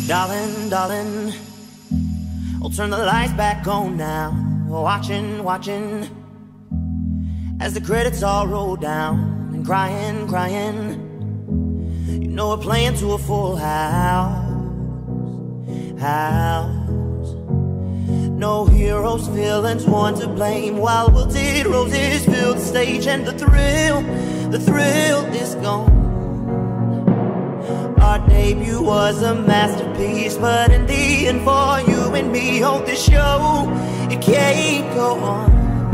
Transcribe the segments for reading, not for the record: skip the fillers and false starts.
Darling, darling, I'll turn the lights back on now. Watching, watching as the credits all roll down. And crying, crying, you know we're playing to a full house. No heroes, villains, one to blame, while wilted roses fill the stage. And the thrill is gone. Our debut was a masterpiece, but in the end, for you and me on this show, it can't go on.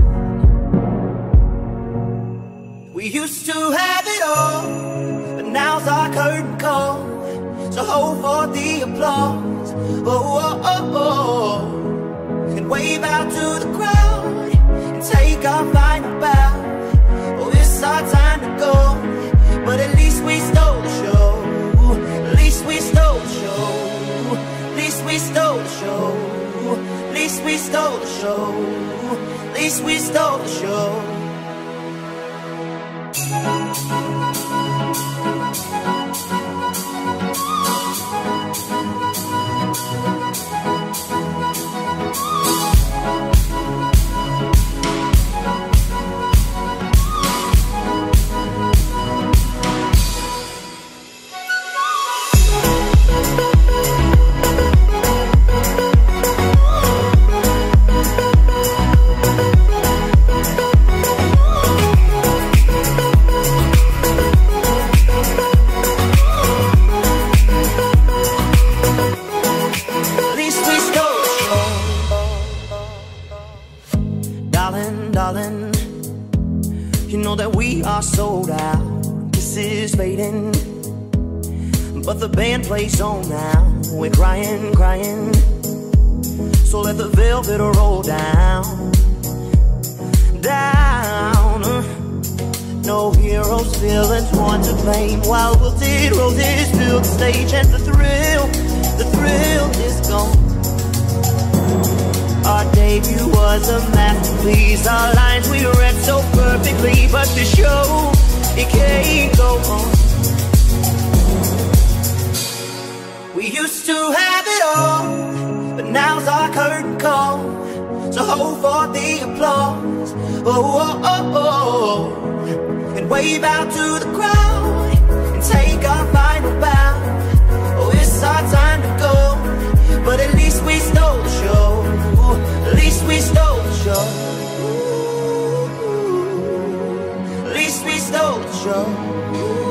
We used to have it all, but now's our curtain call. So hold for the applause, oh, oh, oh, oh, and wave out to the crowd and take our final bow. Oh, it's our time to go, but at least we stole the show. At least we stole the show. At least we stole the show. At least we stole the show. At least we stole the show. Darling, you know that we are sold out. This is fading, but the band plays on now. We're crying, crying, so let the velvet roll down, down. No heroes, villains, one to blame, while wilted roses fill the stage. And the thrill is gone. Our debut was a masterpiece. Our lines we read so perfectly, but the show, it can't go on. We used to have it all, but now's our curtain call. So hold for the applause, oh, oh, oh, oh, and wave out to the crowd and take our final bow. Oh, it's our time to go, but at least we stole the show. At least we stole the show. At least we stole the show.